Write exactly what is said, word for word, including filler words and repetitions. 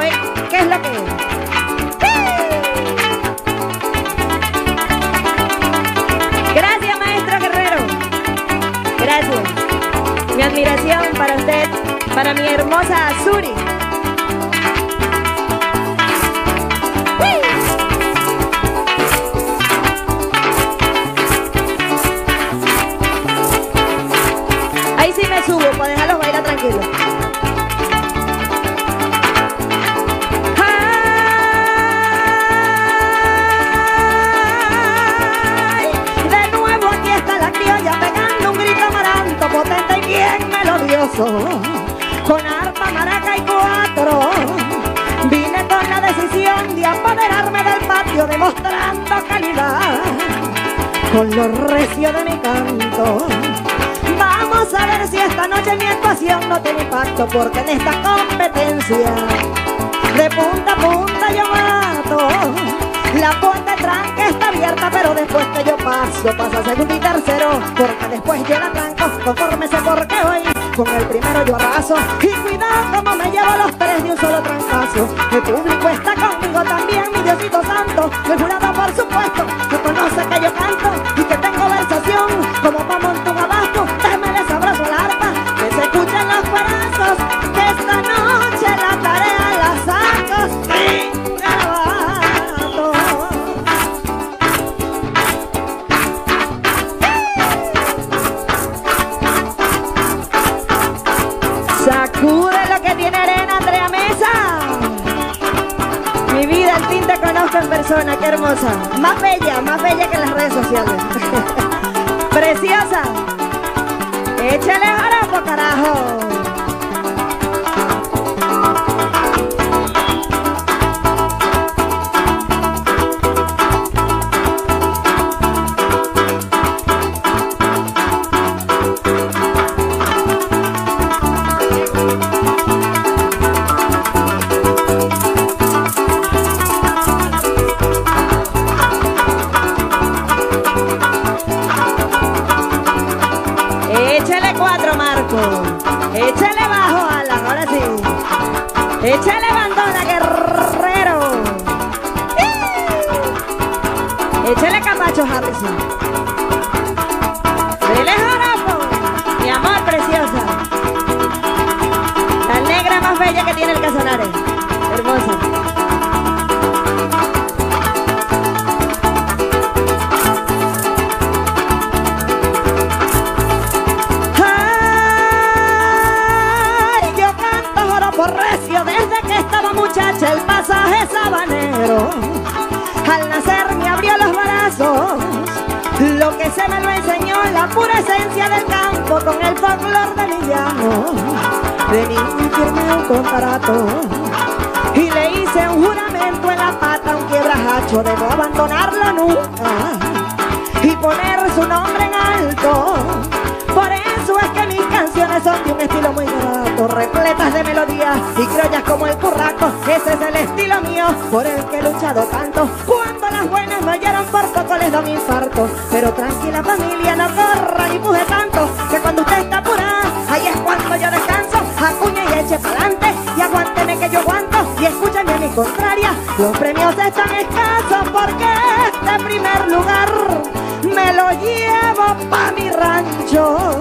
ver qué es lo que es. Gracias, maestro Guerrero. Gracias. Mi admiración para usted, para mi hermosa Azuri. Ahí sí me subo para dejarlos bailar tranquilos. Potente y bien melodioso, con arpa, maraca y cuatro. Vine con la decisión de apoderarme del patio, demostrando calidad con lo recio de mi canto. Vamos a ver si esta noche mi actuación no tiene impacto, porque en esta competencia de punta a punta yo mato. La puerta de tranque está abierta, pero después que yo paso, pasa segundo y tercero, porque después yo la tranco, conforme sé por qué voy. Con el primero yo arraso, y cuidado como me llevo los tres de un solo trancazo. El público está conmigo también, mi Diosito santo. El jurado por supuesto, que conoce que yo canto y que tengo versación, como pa' montar un abajo, démele sabroso al arpa, que se escuchen los cuerazos, que esta noche la tarea la saco sin grabar. Sacude lo que tiene arena, Andrea Mesa. Mi vida, al fin te conozco en persona, qué hermosa. Más bella, más bella que en las redes sociales. Preciosa. Échale jarapo, carajo. Échale cuatro, Marco. Échale bajo, Alan, ahora sí. Échale bandona, Guerrero. Échale Camacho, Harrison. Dele jarapo, mi amor preciosa. La negra más bella que tiene el Casanare. Hermosa. Recio desde que estaba muchacha, el pasaje sabanero al nacer me abrió los brazos. Lo que se me lo enseñó, la pura esencia del campo, con el folclor de mi llano. De niño firmé un contrato y le hice un juramento en la pata, un quiebrajacho de no abandonarlo nunca y poner su nombre en alto. Por eso es que mis canciones son de un estilo muy grato, repletas de melodías y criollas como el curraco. Ese es el estilo mío, por el que he luchado tanto. Cuando las buenas me oyeron, por poco les da un infarto. Pero tranquila familia, no corra ni puje tanto, que cuando usted está apurada, ahí es cuando yo descanso. Acuña y eche pa'lante, y aguánteme que yo aguanto. Y escúchame a mi contraria, los premios están escasos, porque este primer lugar me lo llevo pa' mi rancho.